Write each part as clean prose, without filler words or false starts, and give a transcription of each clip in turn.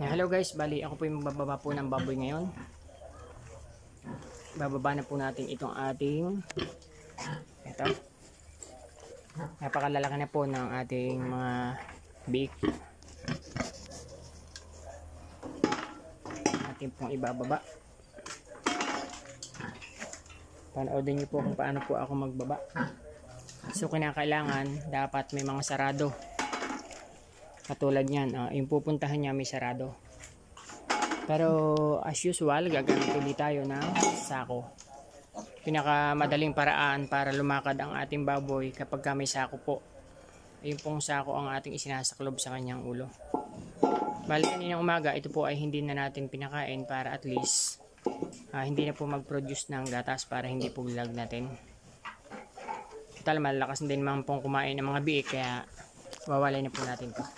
Hello guys, bali ako po yung magbababa po ng baboy ngayon. Bababa na po natin itong ating ito. Napakalalaki na po ng ating mga biik. Ating pong ibababa. Panoodin niyo po kung paano po ako magbaba. So kinakailangan dapat may mga sarado. Katulad niyan, yung pupuntahan niya may sarado. Pero as usual, gagamit ulit tayo ng sako. Pinakamadaling paraan para lumakad ang ating baboy kapag may sako po. Yung pong sako ang ating isinasaklob sa kanyang ulo. Bali kaninang umaga, ito po ay hindi na natin pinakain para at least hindi na po mag-produce ng gatas para hindi po lag natin. Total, malakas din naman pong kumain ng mga biik kaya wawalay na po natin to.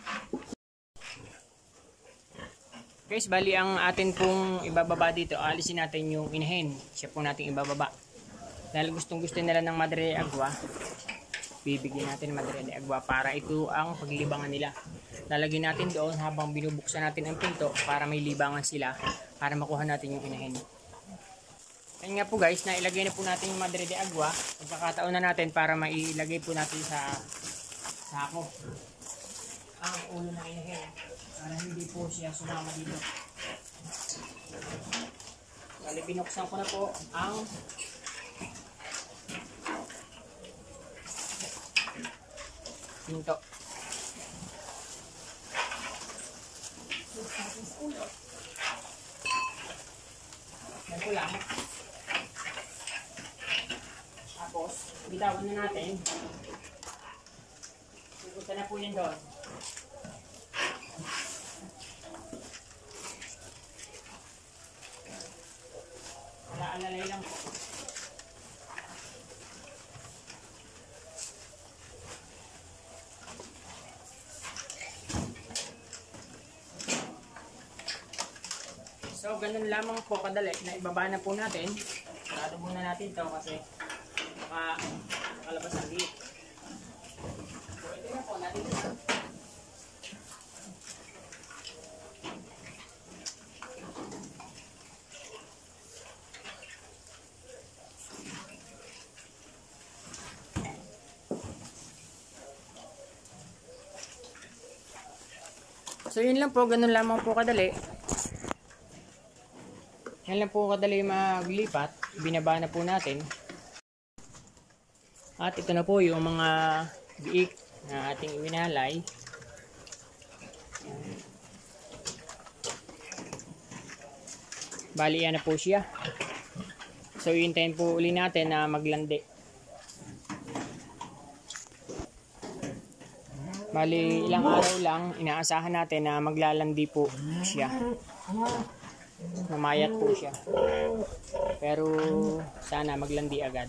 Guys, bali ang atin pong ibababa dito, alisin natin yung inahin. Siya po natin ibababa. Dahil gustong gusto nila ng Madre de Agua, bibigyan natin ng Madre de Agua para ito ang paglibangan nila. Lalagyan natin doon habang binubuksan natin ang pinto para may libangan sila para makuha natin yung inahin. Kaya nga po guys, nailagay na po natin yung Madre de Agua. Pagkakataon na natin para mailagay po natin sa sako ang ulo ng inahin para hindi po siya sumama dito. Bali, binuksan ko na po ang pinto. Yan po lang. Tapos, bitawan na natin. Pupunta na po yan doon. Alalay lang po. So, ganun lamang po kadali na ibaba na po natin. Sarado muna natin ito kasi baka makalabas ang liit. So, ito na po natin ito. So yun lang po, ganun lamang po kadali. Yan lang po kadali maglipat. Binaba na po natin. At ito na po yung mga biik na ating iwinalay. Bali yan na po siya. So hintayin po uli natin na maglandi. Bali, ilang araw lang, inaasahan natin na maglalandi po siya. Mamayat po siya. Pero, sana maglandi agad.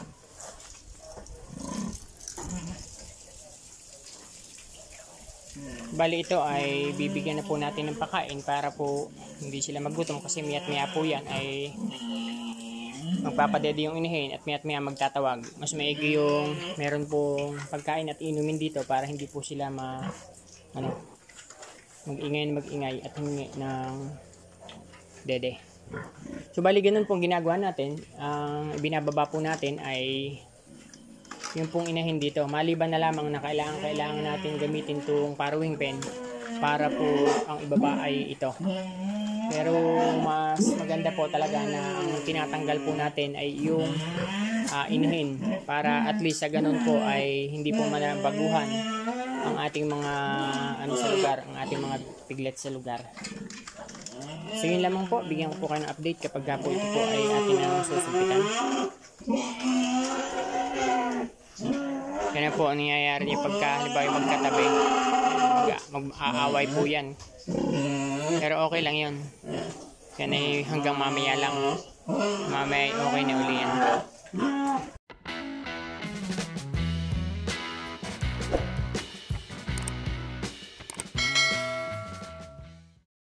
Bali, ito ay bibigyan na po natin ng pakain para po hindi sila magutom kasi miya't miya po yan ay magpapadede yung inahin at miya't miya magtatawag. Mas maigi yung meron pong pagkain at inumin dito para hindi po sila mag-ingay at humingi ng dede. So bali ganun pong ginagawa natin. Ang binababa po natin ay yung pong inahin dito. Maliban na lamang na kailangan natin gamitin itong parawing pen para po ang ibaba ay ito. Pero mas maganda po talaga na ang tinatanggal po natin ay yung inahin para at least sa ganun po ay hindi po manabaguhan ang ating mga sa lugar, ang ating mga piglet sa lugar. So yun lamang po, bigyan ko po kayo ng update kapag po ito po ay ating susunpitan. Yan na po ang nangyayari niya pagka halimbawa magkatabi. Mag-aaway po yan. Pero okay lang yun. Yan ay hanggang mamaya lang. Mamaya okay na uli yan.